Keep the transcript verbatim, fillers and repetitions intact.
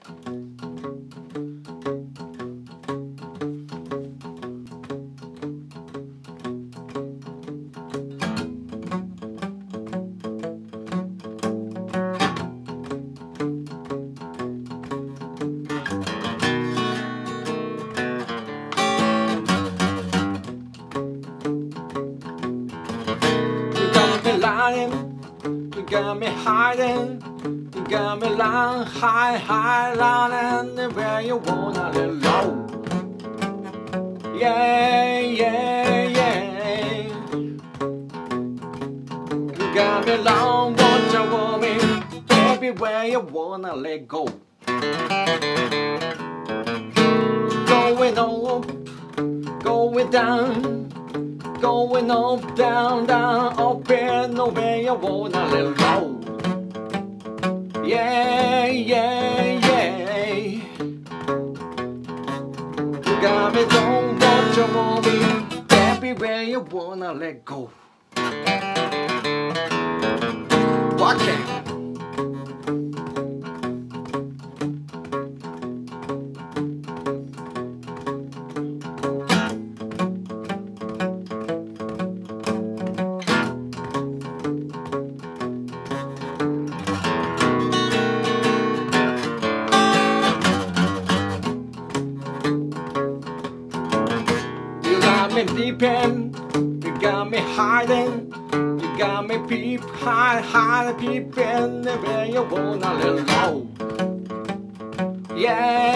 You got me hiding, you got me lying high, high, lying anywhere you wanna lay low. Yeah, yeah, yeah. You got me long, what you want me, baby, where you wanna let go. Going up, going down. Going up, down, down, up and nowhere you wanna let go. Yeah, yeah, yeah. You got me, don't want you want me, baby, where you wanna let go. Walking. Deep in, you got me hiding, you got me peep, hide, hide, peep in where you wanna let low. Yeah.